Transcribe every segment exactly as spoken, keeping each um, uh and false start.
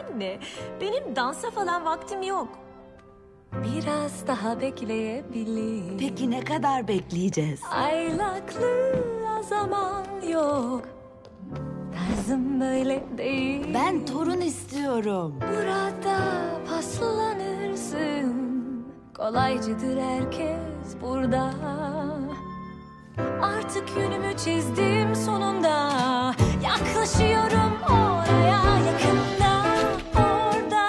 anne. Benim dansa falan vaktim yok. Biraz daha bekleyebilir. Peki ne kadar bekleyeceğiz? Aylaklı zaman yok. Tarzım böyle değil. Ben torun istiyorum. Burada paslanırsın. Kolaycıdır herkes burada. Artık yönümü çizdim sonunda. Yaklaşıyorum oraya, yakında, orada.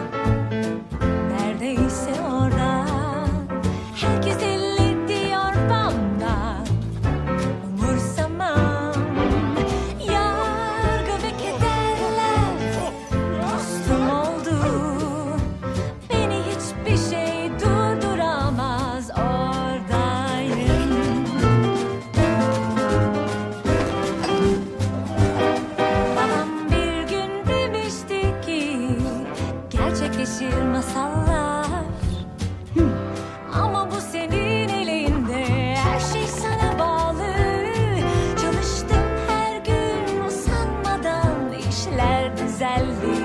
Neredeyse orada. Herkes elli diyor bana. Umursamam. Yargı ve kederler dostum oldu. Beni hiçbir şey durduramaz, oradayım. Babam bir gün demişti ki gerçekleşir masallar. Ama bu senin elinde, her şey sana bağlı. Çalıştım her gün usanmadan, işler düzeldi.